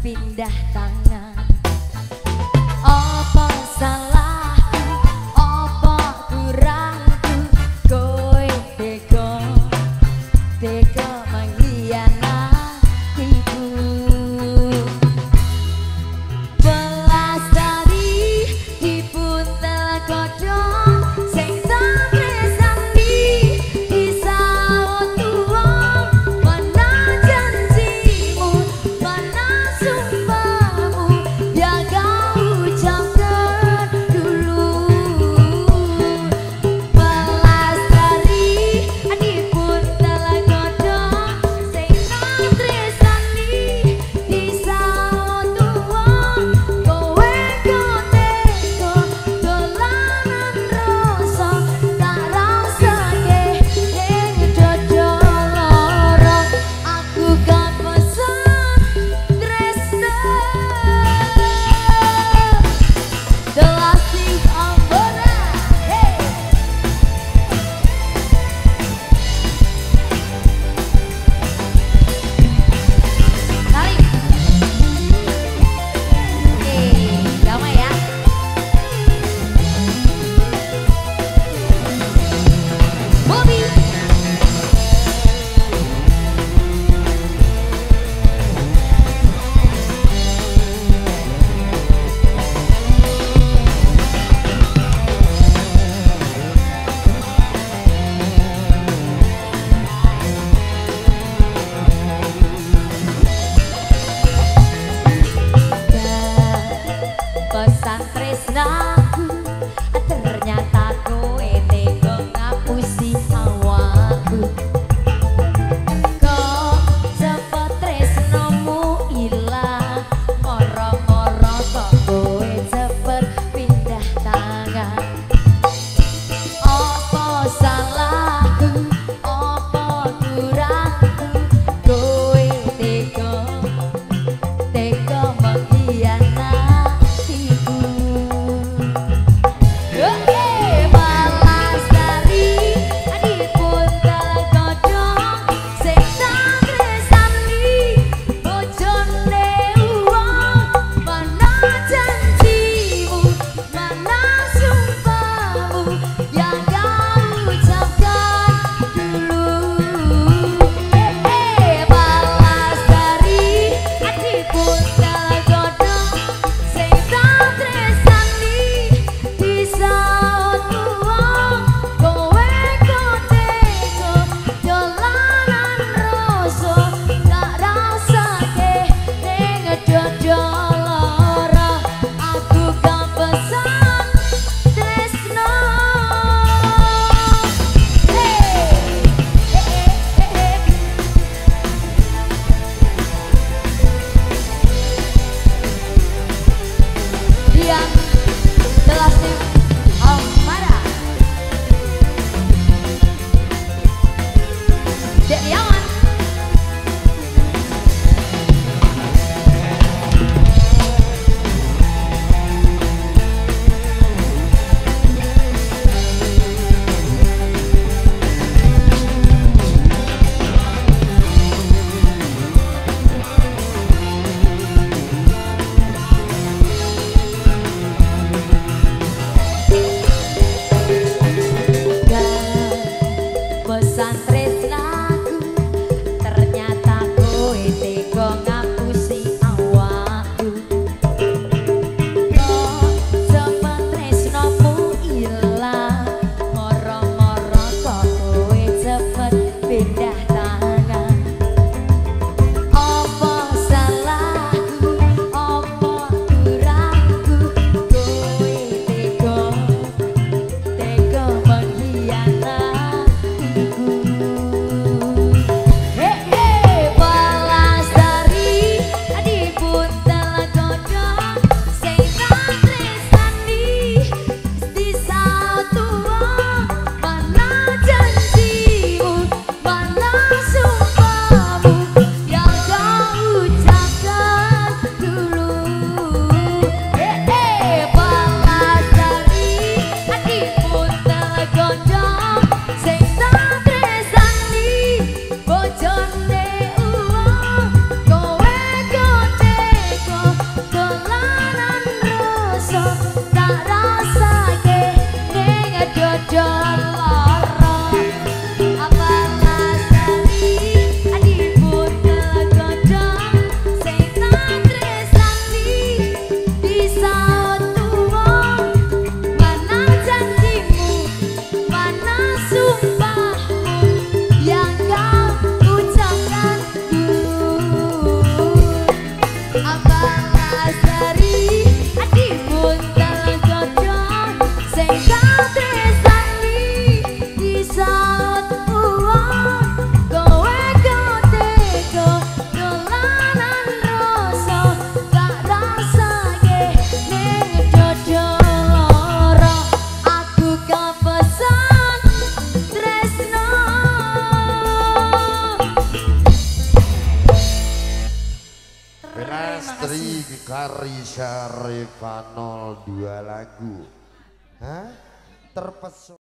pindah tangan. Apa salahku, apa kurangku, kowe tega mengkhianatiku. Belas dari dipun telekodong sing tak tresani disaut tuwong. Mana janjimu, mana sumpahmu yang kau ucapkan dulu. Belas dari dipun telekodong sing tak tresani disaut tuwong. Kowe tega dolanan rasa tak rasake ning dodo lara. Aku kan pesan tresno. The lasting ambora, hey. Salim. Damai ya. Bobby. Pesan tresnaku, ternyata kowe tega ngapusi awakku. Kok cepet tresnomu ilang, moro-moro kok kowe cepet pindah tangan. Apa salahku, apa kurangku, kowe tega mengkhianatiku. Balas dari dipun telekodong sing tak tresani bojone wong. Mana janjimu, mana sumpahmu yang kau ucapkan dulu. Balas dari dipun telekodong sing tak tresani disaut tuwong. Kowe tega dolanan rasa tak rasake ning dodo lara. Aku kan pesan tresno. Diam, The Lasting Ambora. Dek Yaman. Pesan tresnaku, Astri Karisya Reva 02 lagu. Hah? Terpesona.